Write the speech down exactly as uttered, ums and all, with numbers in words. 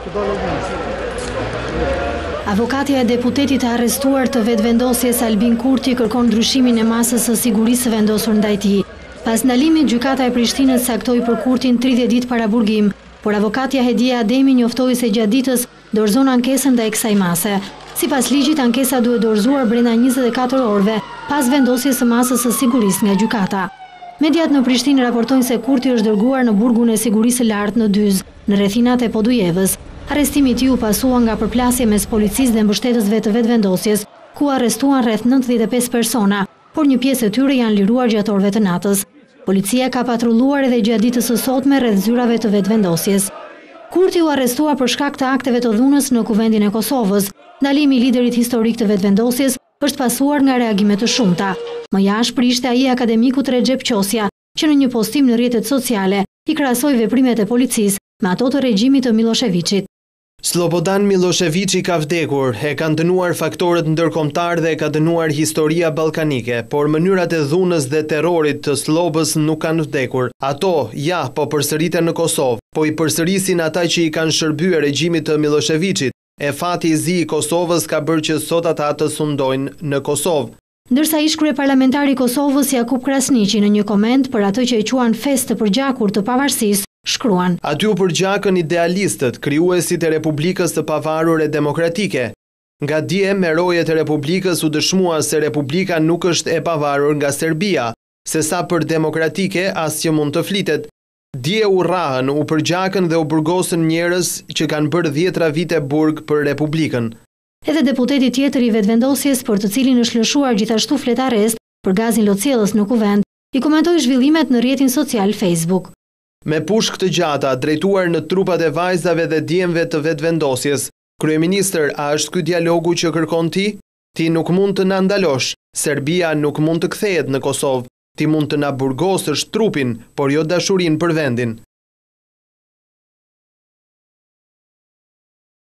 Avokatja e deputetit të arrestuar të vetëvendosjes Albin Kurti kërkon ndryshimin e masës së sigurisë vendosur ndaj tij. Pas ndalimit, gjykata e Prishtinës saktoi për Kurtin tridhjetë ditë para burgim, por avokatja Hedia Ademi njoftoi se gjatë ditës dorëzon ankesën ndaj kësaj mase. Sipas ligjit, ankesa duhet dorëzuar brenda njëzet e katër orëve pas vendosjes së masës së sigurisë nga gjykata. Mediat në Prishtinë raportojnë se Kurti është dërguar në burgun e sigurisë së lartë në Dyz, në rrethinat e Podujevës. Arrestimi i tij u pasua nga përplasje mes policisë dhe mbështetësve të vetëvendosjes, ku arrestuan rreth nëntëdhjetë e pesë persona, por një pjesë e tyre janë liruar gjatë orëve të natës. Policia ka patrulluar edhe gjatë ditës së sotme rreth zyrave të vetëvendosjes. Kurti u arrestua për shkak të akteve të dhunës në Kuvendin e Kosovës. Ndalimi i liderit historik të vetëvendosjes është pasuar nga reagime të shumta. Më jashtë prishte ai akademikut Recep Qosja, që në një postim në rrjetet sociale i krahasoi veprimet e policisë me ato të regjimit të Miloševićit. Slobodan Miloševići ka vdekur, e kanë dënuar faktorët ndërkombëtar dhe e ka dënuar historia ballkanike, por mënyrat e dhunës dhe terrorit të Slobës nuk kanë vdekur. Ato, ja, po përsëriten në Kosovë, po i përsërisin ata që i kanë shërbyer regjimit të Miloševićit. E fati i zi i Kosovës ka bërë që sot ata të sundojnë në Kosovë. Ndërsa ish kryeparlamentari i Kosovës Jakub Krasniqi në një koment për atë që e quan festë të përgjakur të pavarësisë, shkruan: Aty u përgjakën idealistët, krijuesit e Republikës së Pavarur e Demokratike. Nga dje me rojet e Republikës u dëshmua se Republika nuk është e pavarur nga Serbia, se sa për demokratike as që mund të flitet. Dje u rrahën, u përgjakën dhe u burgosën njerëz që kanë bërë dhjetra vite burg për Republikën. Edhe deputeti tjetër i vetëvendosjes, për të cilin është lëshuar gjithashtu flet arrest për gazin lotësiellës në Kuvend, i komentoi zhvillimet në rrjetin social Facebook. Me pushk të gjata, drejtuar në trupat e vajzave dhe djemve të vetëvendosjes. Kryeministër, a është ky dialogu që kërkon ti? Ti nuk mund të na ndalosh. Serbia nuk mund të kthehet në Kosovë. Ti mund të na burgosësh trupin, por jo dashurinë për vendin.